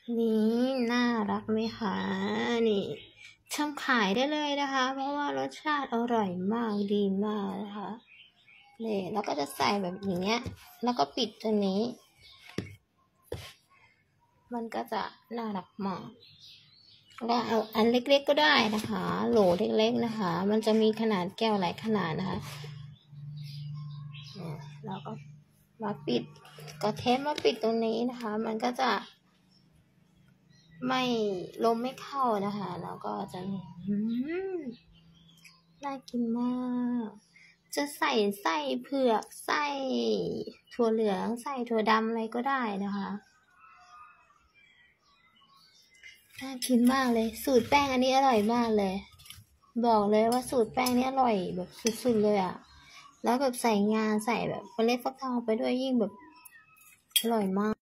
นี่น่ารักไหมคะนี่ทำขายได้เลยนะคะ เพราะว่ารสชาติอร่อยมากดีมากนะคะนี่แล้วก็จะใส่แบบอย่างเงี้ยแล้วก็ปิดตรงนี้มันก็จะน่ารักมากก็เอาอันเล็กๆก็ได้นะคะโหลเล็กๆนะคะ มันจะมีขนาดแก้วหลายขนาดนะคะแล้วก็มาปิดก็เทปมาปิดตรงนี้นะคะ มันก็จะไม่ลมไม่เข้านะคะแล้วก็จะน่ากินมากจะใส่ไส้เผือกไส้ถั่วเหลืองไส้ถั่วดำอะไรก็ได้นะคะน่ากินมากเลยสูตรแป้งอันนี้อร่อยมากเลยบอกเลยว่าสูตรแป้งนี้อร่อยแบบสุดๆเลยอ่ะแล้วแบบใส่งาใส่แบบเมล็ดฟักทองไปด้วยยิ่งแบบอร่อยมาก